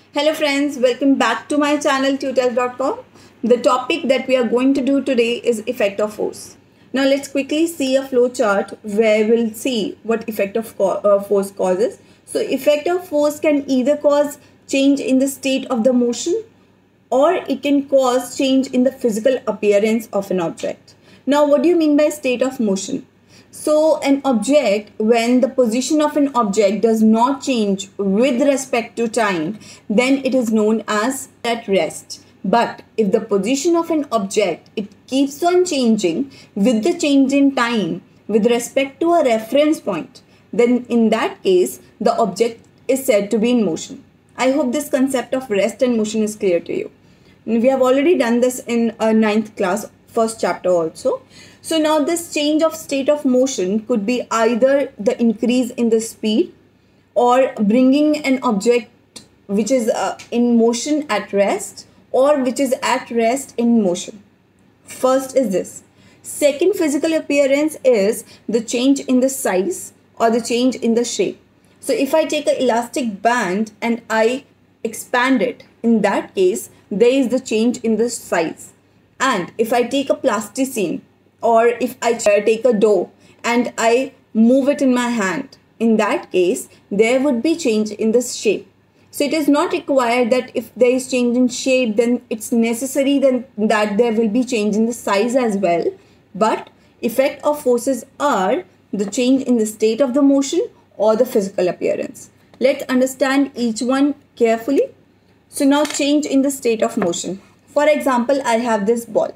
Hello friends, welcome back to my channel tutors.com. The topic that we are going to do today is effect of force. Now let's quickly see a flow chart where we'll see what effect of force causes. So effect of force can either cause change in the state of the motion or it can cause change in the physical appearance of an object. Now what do you mean by state of motion? So an object, when the position of an object does not change with respect to time, then it is known as at rest. But if the position of an object, it keeps on changing with the change in time with respect to a reference point, then in that case, the object is said to be in motion. I hope this concept of rest and motion is clear to you. We have already done this in a ninth class, first chapter also. So now this change of state of motion could be either the increase in the speed or bringing an object which is in motion at rest or which is at rest in motion. First is this. Second physical appearance is the change in the size or the change in the shape. So if I take an elastic band and I expand it, in that case, there is the change in the size. And if I take a plasticine or if I take a dough and I move it in my hand, in that case, there would be change in the shape. So it is not required that if there is change in shape, then it's necessary then that there will be change in the size as well. But effect of forces are the change in the state of the motion or the physical appearance. Let's understand each one carefully. So now change in the state of motion. For example, I have this ball.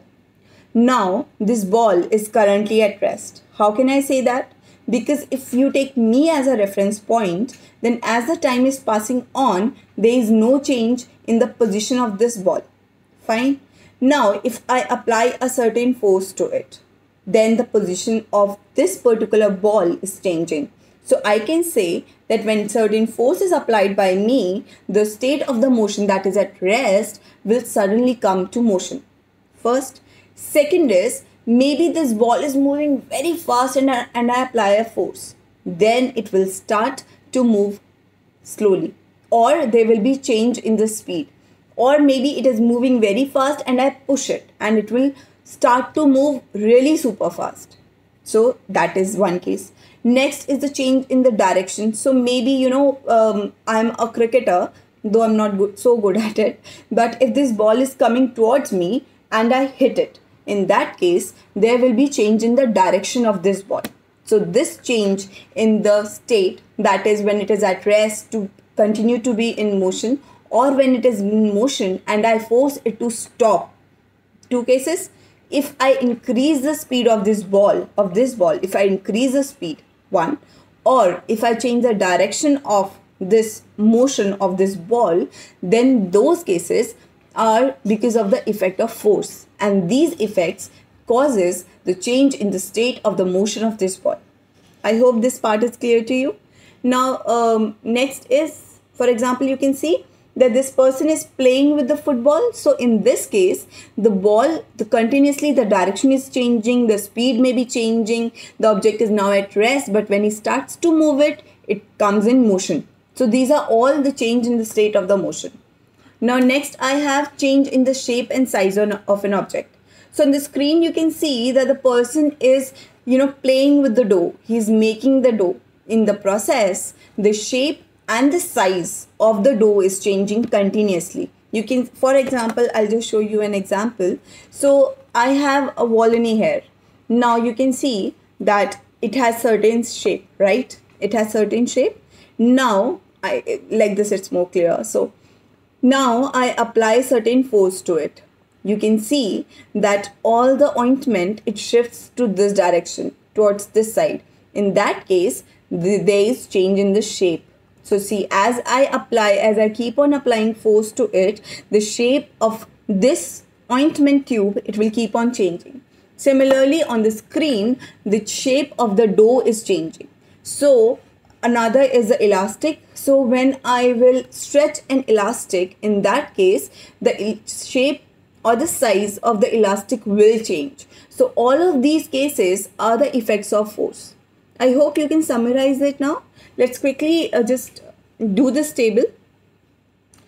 Now this ball is currently at rest. How can I say that? Because if you take me as a reference point, then as the time is passing on, there is no change in the position of this ball. Fine. Now if I apply a certain force to it, then the position of this particular ball is changing. So I can say that when certain force is applied by me, the state of the motion that is at rest will suddenly come to motion. First. Second is, maybe this ball is moving very fast and I apply a force. Then it will start to move slowly. Or there will be change in the speed. Or maybe it is moving very fast and I push it and it will start to move really super fast. So that is one case. Next is the change in the direction. So maybe, I'm a cricketer, though I'm not so good at it. But if this ball is coming towards me and I hit it, in that case, there will be change in the direction of this ball. So this change in the state, that is when it is at rest to continue to be in motion, or when it is in motion and I force it to stop. Two cases. If I increase the speed of this ball, if I increase the speed, one, or if I change the direction of this motion of this ball, then those cases are because of the effect of force, and these effects causes the change in the state of the motion of this ball. I hope this part is clear to you. Now next is, for example, you can see that this person is playing with the football. So in this case, the ball, continuously the direction is changing, the speed may be changing, the object is now at rest, but when he starts to move it, it comes in motion. So these are all the change in the state of the motion. Now next I have change in the shape and size of an object. So on the screen you can see that the person is playing with the dough. He's making the dough. In the process, the shape and the size of the dough is changing continuously. You can, for example, I'll just show you an example. So I have a Volney here. Now you can see that it has certain shape, right? It has certain shape. Now like this it's more clear. So now I apply certain force to it. You can see that all the ointment, it shifts to this direction, towards this side. In that case, there is change in the shape. So see, as I keep on applying force to it, the shape of this ointment tube, it will keep on changing. Similarly, on the screen, the shape of the dough is changing. So another is the elastic. So when I will stretch an elastic, in that case, the shape or the size of the elastic will change. So all of these cases are the effects of force. I hope you can summarize it now. Let's quickly just do this table.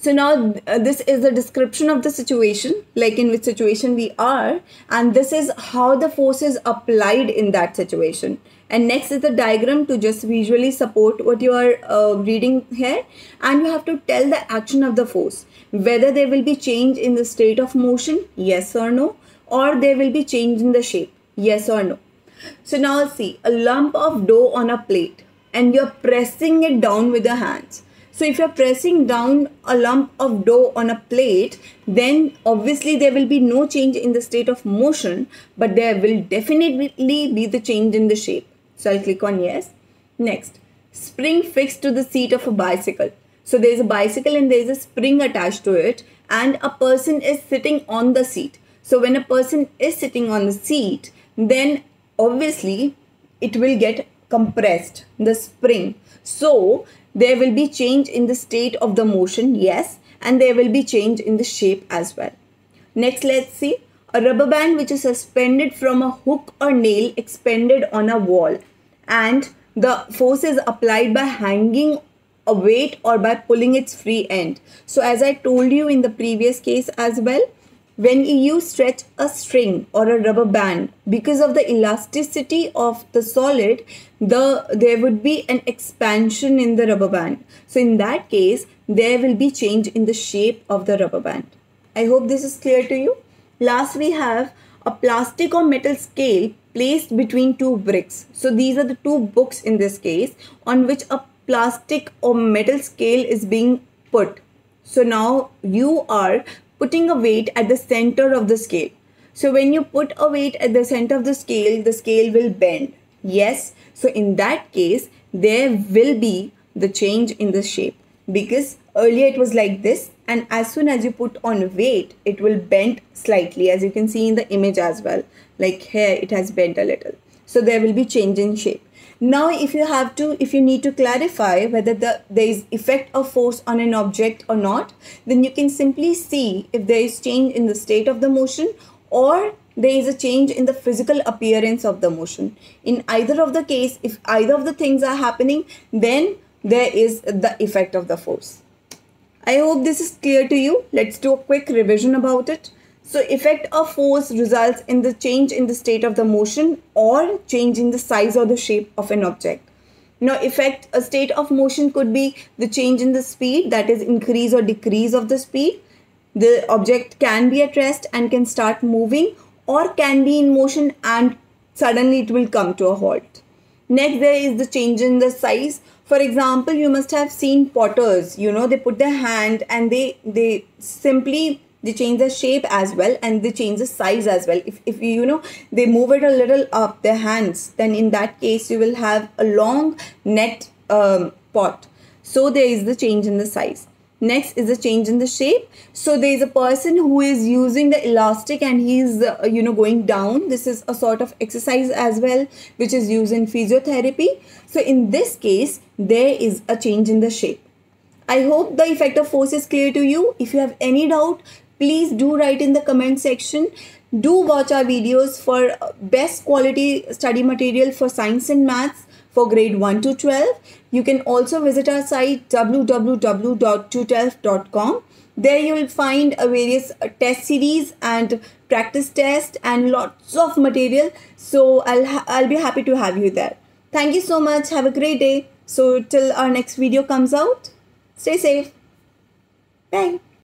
So now this is the description of the situation, like in which situation we are, and this is how the force is applied in that situation. And next is the diagram to just visually support what you are reading here. And you have to tell the action of the force, whether there will be change in the state of motion, yes or no, or there will be change in the shape, yes or no. So now see a lump of dough on a plate and you're pressing it down with your hands. So if you're pressing down a lump of dough on a plate, then obviously there will be no change in the state of motion, but there will definitely be the change in the shape. So I'll click on yes. Next, spring fixed to the seat of a bicycle. So there's a bicycle and there's a spring attached to it and a person is sitting on the seat. So when a person is sitting on the seat, then obviously it will get compressed, the spring. So there will be change in the state of the motion, yes, and there will be change in the shape as well. Next, let's see a rubber band which is suspended from a hook or nail expended on a wall, and the force is applied by hanging a weight or by pulling its free end. So as I told you in the previous case as well, when you stretch a string or a rubber band, because of the elasticity of the solid, there would be an expansion in the rubber band. So in that case, there will be change in the shape of the rubber band. I hope this is clear to you. Last, we have a plastic or metal scale placed between two bricks. So these are the two books in this case on which a plastic or metal scale is being put. So now you are putting a weight at the center of the scale. So when you put a weight at the center of the scale will bend. Yes. So in that case, there will be the change in the shape, because earlier it was like this, and as soon as you put on weight, it will bend slightly, as you can see in the image as well. Like here, it has bent a little. So there will be change in shape. Now, if you need to clarify whether there is effect of force on an object or not, then you can simply see if there is change in the state of the motion or there is a change in the physical appearance of the motion. In either of the case, if either of the things are happening, then there is the effect of the force. I hope this is clear to you. Let's do a quick revision about it. So effect of force results in the change in the state of the motion or change in the size or the shape of an object. Now, a state of motion could be the change in the speed, that is increase or decrease of the speed. The object can be at rest and can start moving, or can be in motion and suddenly it will come to a halt. Next, there is the change in the size. For example, you must have seen potters, they put their hand and they change the shape as well, and they change the size as well. If they move it a little up, their hands, then in that case you will have a long net pot. So there is the change in the size. Next is the change in the shape. So there is a person who is using the elastic and he is going down. This is a sort of exercise as well, which is used in physiotherapy. So in this case, there is a change in the shape. I hope the effect of force is clear to you. If you have any doubt, please do write in the comment section. Do watch our videos for best quality study material for science and maths for grade 1 to 12. You can also visit our site www.tutelf.com. There you will find various test series and practice test and lots of material. So I'll be happy to have you there. Thank you so much. Have a great day. So till our next video comes out, stay safe. Bye.